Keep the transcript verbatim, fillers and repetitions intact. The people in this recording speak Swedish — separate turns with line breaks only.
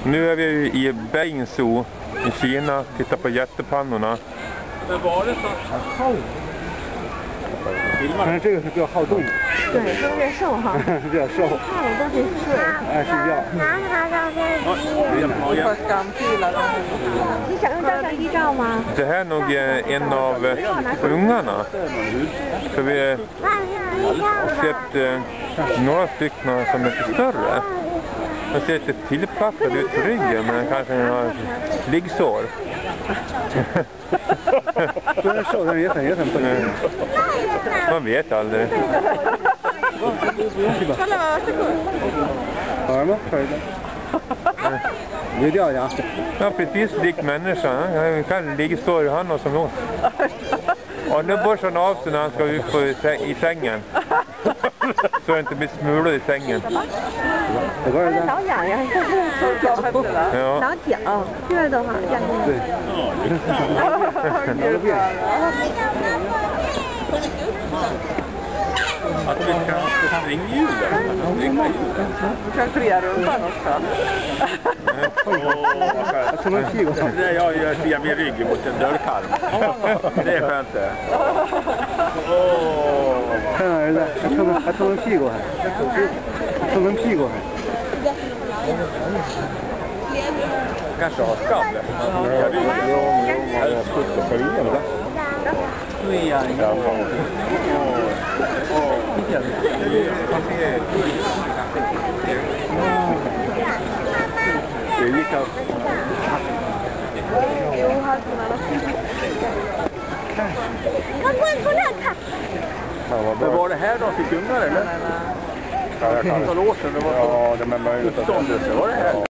Nu är vi i Beijing Zoo i Kina, tittar på jättepannorna.
Men var det så?
Filmar den这个是比较好动。
对，都是瘦哈。
比较瘦。
看我都是睡。
哎，睡觉。
拿他照片机。
För skamfila.
Ni ska ta相机照吗？
Det här är nog en av ungarna. För vi har sett eh, några stycken som är lite större. Han ser lite tillplattad ut på ryggen, men kanske har liggsår.
Den är så, den är jätten, jätten på den.
Man vet aldrig.
Arma, följde. Det är det jag.
Ja, precis lik människan. Han kan liggsår han och som hon. Och nu borstar han av sig när han ska ut på i sängen. Så det inte blir smulor i sängen.
Det var det där.
挠痒痒，就是
Ja.
挠脚，这个的话这样子。
Att vi kan springhjul där.
Du kan trerumpan också.
Jag tror man kigar så.
Det jag gör via min rygg mot en dörrkarm. Det är skönt det.
Kan jag det? Jag tror man, jag tror man kigar här. Jag tror man kigar här.
Kanske har skabb. Jag vill ju putta för igen där. Det gick av. Men var det här de fick ungar eller? Ja, jag kan. År sedan det var så. Ja, det är möjligt att det var det här.